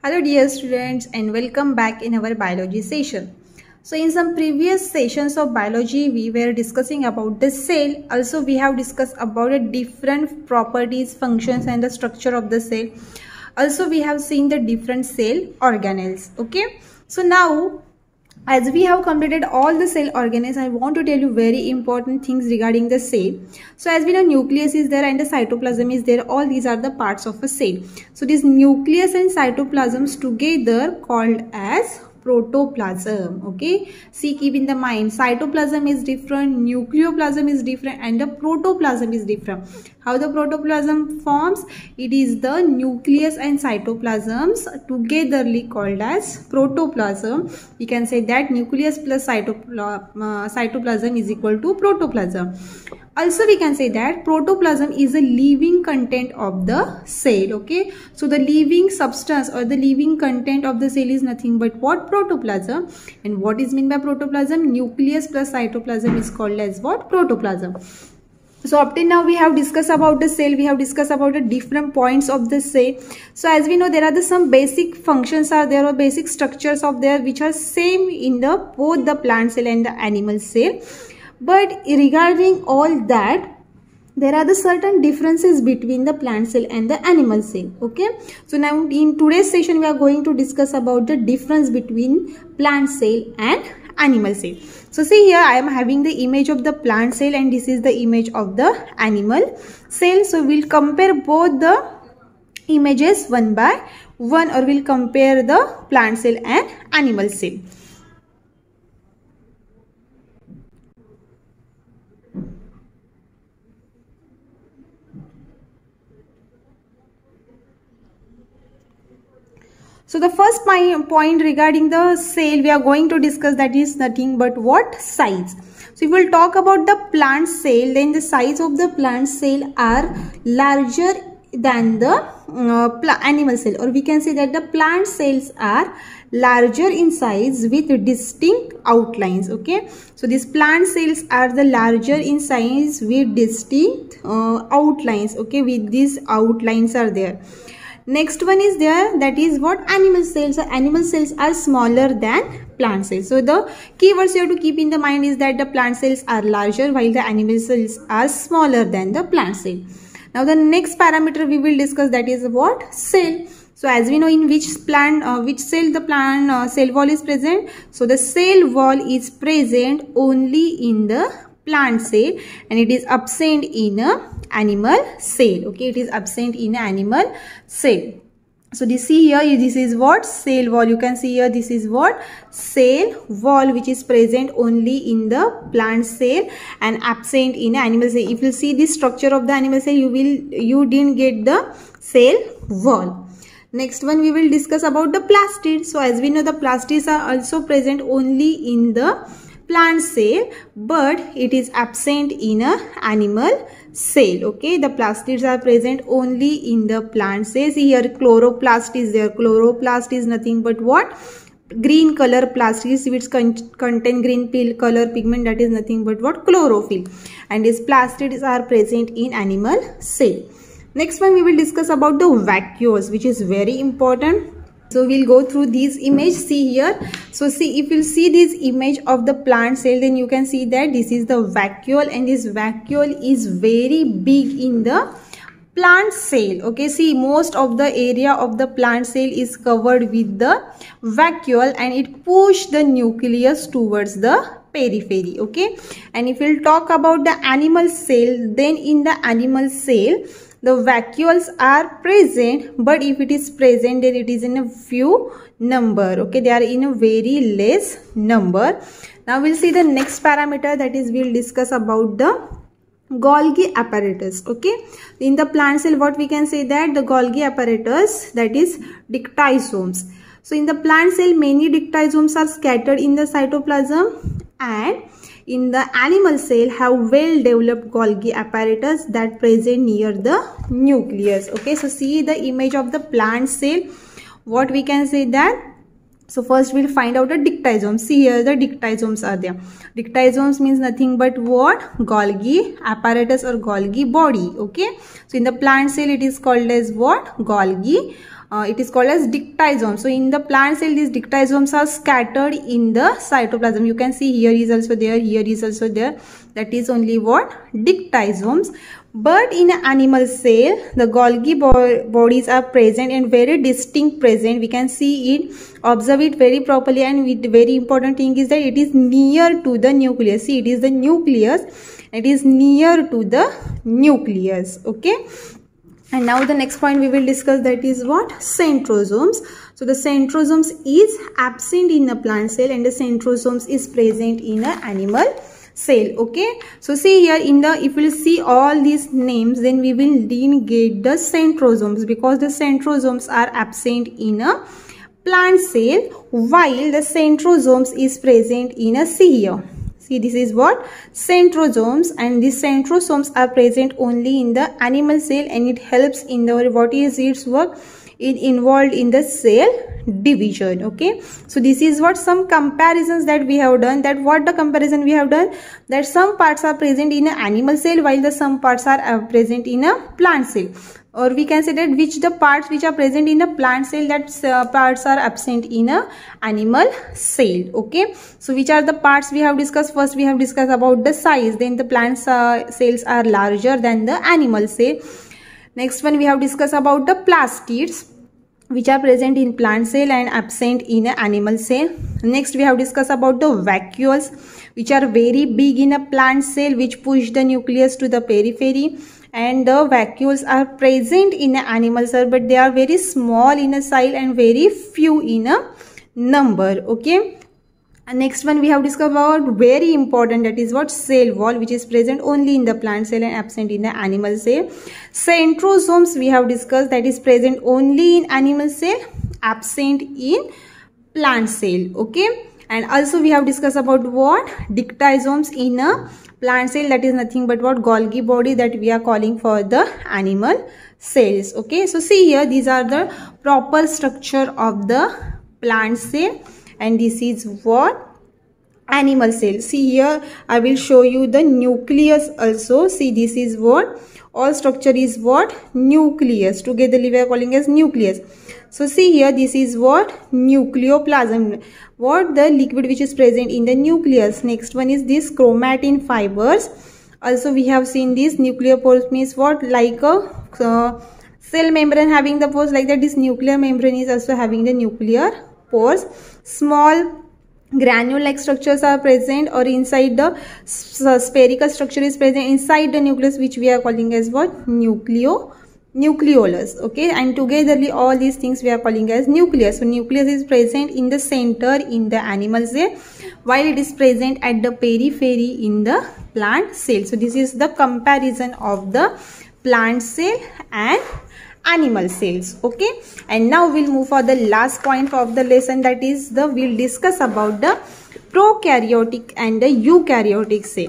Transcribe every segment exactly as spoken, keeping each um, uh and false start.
Hello dear students and welcome back in our biology session. So in some previous sessions of biology we were discussing about the cell. Also we have discussed about the different properties, functions and the structure of the cell. Also we have seen the different cell organelles. Okay. So now as we have completed all the cell organelles, I want to tell you very important things regarding the cell. So as we know, nucleus is there and the cytoplasm is there. All these are the parts of a cell. So this nucleus and cytoplasms together called as protoplasm. Okay, see, keep in the mind, cytoplasm is different, nucleoplasm is different and the protoplasm is different. How the protoplasm forms? It is the nucleus and cytoplasms togetherly called as protoplasm. We can say that nucleus plus cytopla uh, cytoplasm is equal to protoplasm. Also we can say that protoplasm is a living content of the cell. Okay, so the living substance or the living content of the cell is nothing but what? Protoplasm. And what is meant by protoplasm? Nucleus plus cytoplasm is called as what? Protoplasm. So up till now we have discussed about the cell, we have discussed about the different points of the cell. So as we know, there are the some basic functions are there or basic structures of there which are same in the both the plant cell and the animal cell. But regarding all that, there are the certain differences between the plant cell and the animal cell. Okay, so now in today's session we are going to discuss about the difference between plant cell and animal cell. So see here, I am having the image of the plant cell and this is the image of the animal cell. So we'll compare both the images one by one, or we'll compare the plant cell and animal cell. So the first point regarding the cell we are going to discuss, that is nothing but what? Size. So if we will talk about the plant cell, then the size of the plant cell are larger than the uh, animal cell, or we can say that the plant cells are larger in size with distinct outlines. Okay, so these plant cells are the larger in size with distinct uh, outlines. Okay, with these outlines are there. Next one is there, that is what? Animal cells. So animal cells are smaller than plant cells. So the keywords you have to keep in the mind is that the plant cells are larger while the animal cells are smaller than the plant cell. Now the next parameter we will discuss, that is what? Cell. So as we know, in which plant, uh, which cell the plant uh, cell wall is present. So the cell wall is present only in the plant cell and it is absent in a animal cell. Okay, it is absent in animal cell. So this see here, this is what? Cell wall. You can see here, this is what? Cell wall, which is present only in the plant cell and absent in animal cell. If you see the structure of the animal cell, you will you didn't get the cell wall. Next one we will discuss about the plastids. So as we know, the plastids are also present only in the plant cell, but it is absent in a animal cell. Okay, the plastids are present only in the plant cell. See here, chloroplast is there. Chloroplast is nothing but what? Green color plastids which con contain green pill color pigment, that is nothing but what? Chlorophyll. And these plastids are present in animal cell. Next one we will discuss about the vacuoles, which is very important. So we'll go through these image. See here, so see, if you see this image of the plant cell, then you can see that this is the vacuole and this vacuole is very big in the plant cell. Okay, see, most of the area of the plant cell is covered with the vacuole and it pushes the nucleus towards the periphery. Okay, and if we'll talk about the animal cell, then in the animal cell the vacuoles are present, but if it is present, then it is in a few number. Okay, they are in a very less number. Now we'll see the next parameter, that is we'll discuss about the Golgi apparatus. Okay, in the plant cell, what we can say that the Golgi apparatus, that is dictysomes. So in the plant cell, many dictysomes are scattered in the cytoplasm, and in the animal cell have well developed Golgi apparatus that present near the nucleus. Okay, so see the image of the plant cell. What we can say that So first we'll find out the dictysomes. See here the dictysomes are there. Dictysomes means nothing but what? Golgi apparatus or Golgi body. Okay. So in the plant cell it is called as what? Golgi. Uh, it is called as dictysome. So in the plant cell these dictysomes are scattered in the cytoplasm. You can see here is also there, here is also there. That is only what? Dictysomes. But in an animal cell, the Golgi bo bodies are present and very distinct present. We can see it, observe it very properly, and with very important thing is that it is near to the nucleus. See, it is the nucleus. It is near to the nucleus. Okay. And now the next point we will discuss, that is what? Centrosomes. So the centrosomes is absent in a plant cell and the centrosomes is present in an animal cell. Okay, so see here in the, if we will see all these names, then we will negate the centrosomes because the centrosomes are absent in a plant cell while the centrosomes is present in a, see here. See, this is what? Centrosomes, and these centrosomes are present only in the animal cell and it helps in the, what is its work? It involved in the cell division. Okay, so this is what some comparisons that we have done. That what the comparison we have done, that some parts are present in an animal cell while the some parts are uh, present in a plant cell, or we can say that which the parts which are present in a plant cell, that uh, parts are absent in a animal cell. Okay, so which are the parts we have discussed? First we have discussed about the size, then the plant uh, cells are larger than the animal cell. Next one we have discussed about the plastids which are present in plant cell and absent in an animal cell. Next we have discussed about the vacuoles which are very big in a plant cell which push the nucleus to the periphery, and the vacuoles are present in an animal cell but they are very small in a size and very few in a number. Okay. And next one we have discussed about very important, that is what? Cell wall, which is present only in the plant cell and absent in the animal cell. Centrosomes we have discussed, that is present only in animal cell, absent in plant cell. Okay, and also we have discussed about what? Dictysomes in a plant cell, that is nothing but what? Golgi body that we are calling for the animal cells. Okay, so see here, these are the proper structure of the plant cell. And this is what? Animal cell. See here, I will show you the nucleus also. See, this is what? All structure is what? Nucleus. Together we are calling as nucleus. So see here, this is what? Nucleoplasm. What? The liquid which is present in the nucleus. Next one is this chromatin fibers. Also we have seen this nuclear pores means what? Like a uh, cell membrane having the pores, like that this nuclear membrane is also having the nuclear pores. Small granule-like structures are present, or inside the spherical structure is present inside the nucleus, which we are calling as what? Nucleo nucleolus. Okay, and togetherly all these things we are calling as nucleus. So nucleus is present in the center in the animal cell while it is present at the periphery in the plant cell. So this is the comparison of the plant cell and animal cells. Okay, and now we'll move for the last point of the lesson, that is the we'll discuss about the prokaryotic and the eukaryotic cell.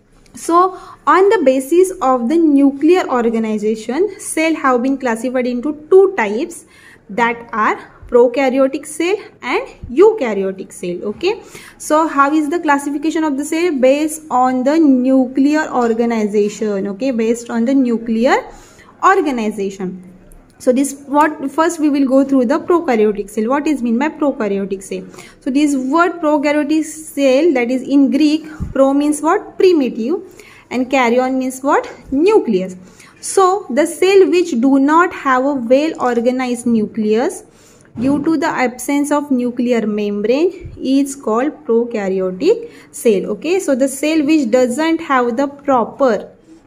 So on the basis of the nuclear organization, cell have been classified into two types, that are prokaryotic cell and eukaryotic cell. Okay, so how is the classification of the cell? Based on the nuclear organization. Okay, based on the nuclear organization. So this what first we will go through the prokaryotic cell. What is mean by prokaryotic cell? So this word prokaryotic cell, that is in Greek, pro means what? Primitive, and karyon means what? Nucleus. So the cell which do not have a well organized nucleus due to the absence of nuclear membrane is called prokaryotic cell. Okay, so the cell which doesn't have the proper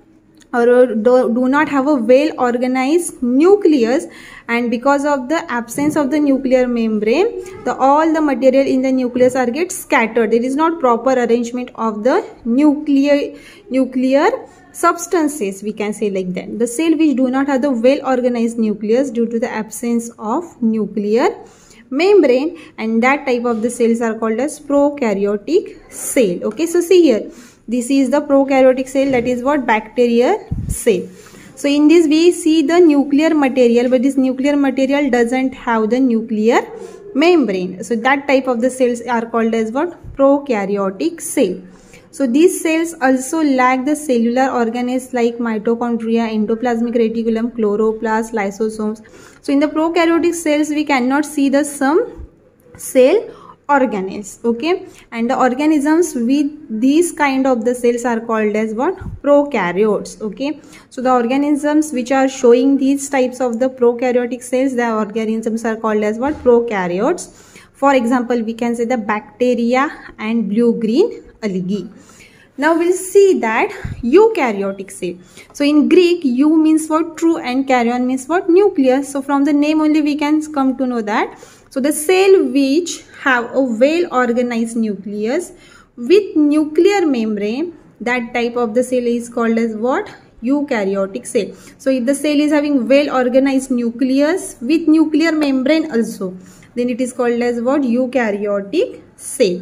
or do, do not have a well organized nucleus, and because of the absence of the nuclear membrane, the all the material in the nucleus are get scattered. There is not proper arrangement of the nuclear nuclear substances, we can say like that. The cell which do not have the well organized nucleus due to the absence of nuclear membrane, and that type of the cells are called as prokaryotic cell. Okay, so see here, this is the prokaryotic cell, that is what? Bacterial cell. So in this we see the nuclear material, but this nuclear material doesn't have the nuclear membrane. So that type of the cells are called as what? Prokaryotic cell. So these cells also lack the cellular organelles like mitochondria, endoplasmic reticulum, chloroplast, lysosomes. So in the prokaryotic cells we cannot see the some cell organelles, okay, and the organisms with these kind of the cells are called as what? Prokaryotes, okay. So the organisms which are showing these types of the prokaryotic cells, the organisms are called as what? Prokaryotes. For example, we can say the bacteria and blue-green algae. Now we'll see that eukaryotic cell. So in Greek, eu means what? True, and karyon means what? Nucleus. So from the name only we can come to know that. So the cell which have a well organized nucleus with nuclear membrane, that type of the cell is called as what? Eukaryotic cell. So if the cell is having well organized nucleus with nuclear membrane also, then it is called as what? Eukaryotic cell.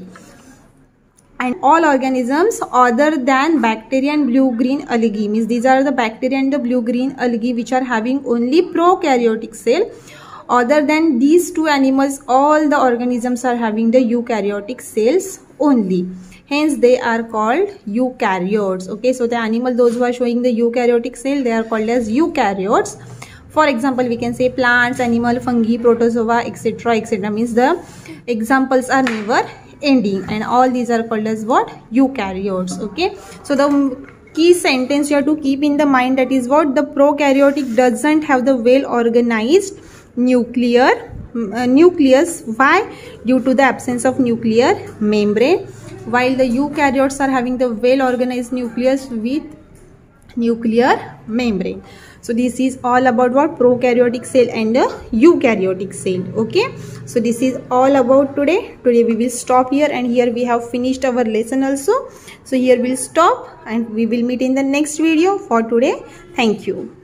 And all organisms other than bacteria and blue-green algae, means these are the bacteria and the blue-green algae which are having only prokaryotic cell. Other than these two animals, all the organisms are having the eukaryotic cells only. Hence they are called eukaryotes. Okay, so the animal, those who are showing the eukaryotic cell, they are called as eukaryotes. For example, we can say plants, animal, fungi, protozoa, etc, etc, means the examples are never ending, and all these are called as what? Eukaryotes. Okay, so the key sentence you have to keep in the mind, that is what? The prokaryotic doesn't have the well organized nuclear uh, nucleus. Why? Due to the absence of nuclear membrane, while the eukaryotes are having the well organized nucleus with nuclear membrane. So this is all about what? Prokaryotic cell and the eukaryotic cell. Okay, so this is all about today. Today we will stop here, and here we have finished our lesson also. So here we'll stop, and we will meet in the next video. For today, thank you.